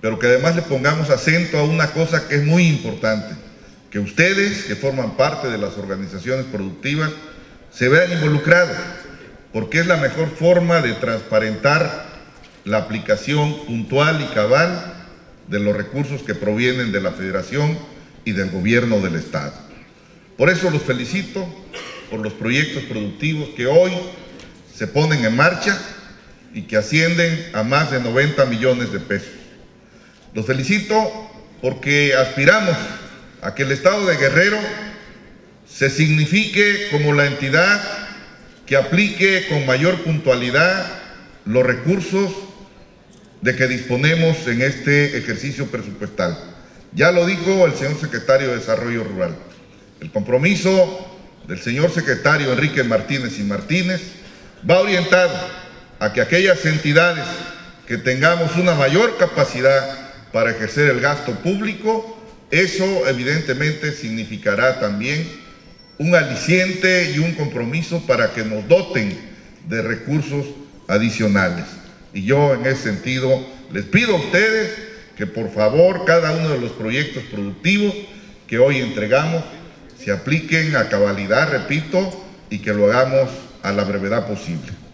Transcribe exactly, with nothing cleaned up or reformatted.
pero que además le pongamos acento a una cosa que es muy importante, que ustedes, que forman parte de las organizaciones productivas, se vean involucrados, porque es la mejor forma de transparentar la aplicación puntual y cabal de los recursos que provienen de la Federación y del Gobierno del Estado. Por eso los felicito por los proyectos productivos que hoy se ponen en marcha y que ascienden a más de noventa millones de pesos. Los felicito porque aspiramos a que el Estado de Guerrero se signifique como la entidad que aplique con mayor puntualidad los recursos de que disponemos en este ejercicio presupuestal. Ya lo dijo el señor secretario de Desarrollo Rural. El compromiso del señor secretario Enrique Martínez y Martínez va orientado a que aquellas entidades que tengamos una mayor capacidad para ejercer el gasto público, eso evidentemente significará también un aliciente y un compromiso para que nos doten de recursos adicionales. Y yo en ese sentido les pido a ustedes que por favor cada uno de los proyectos productivos que hoy entregamos se apliquen a cabalidad, repito, y que lo hagamos a la brevedad posible.